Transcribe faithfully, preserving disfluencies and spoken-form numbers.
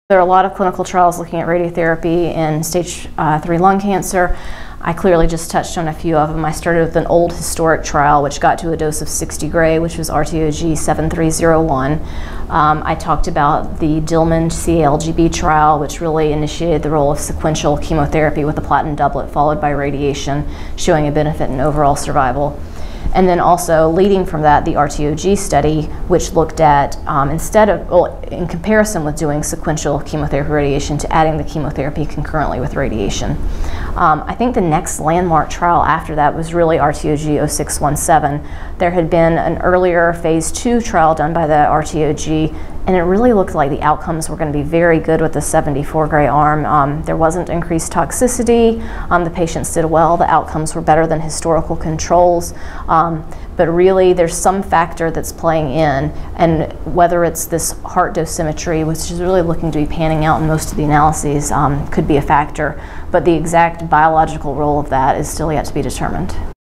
There are a lot of clinical trials looking at radiotherapy in stage uh, three lung cancer. I clearly just touched on a few of them. I started with an old historic trial which got to a dose of sixty gray, which was R T O G seven three zero one. Um, I talked about the Dillman C A L G B trial, which really initiated the role of sequential chemotherapy with a platinum doublet followed by radiation, showing a benefit in overall survival. And then also leading from that, the R T O G study, which looked at, um, instead of, well, in comparison with doing sequential chemotherapy radiation, to adding the chemotherapy concurrently with radiation. Um, I think the next landmark trial after that was really R T O G zero six one seven. There had been an earlier phase two trial done by the R T O G, and it really looked like the outcomes were going to be very good with the seventy-four gray arm. Um, there wasn't increased toxicity, um, the patients did well, the outcomes were better than historical controls, um, but really there's some factor that's playing in, and whether it's this heart dosimetry, which is really looking to be panning out in most of the analyses, um, could be a factor, but the exact biological role of that is still yet to be determined.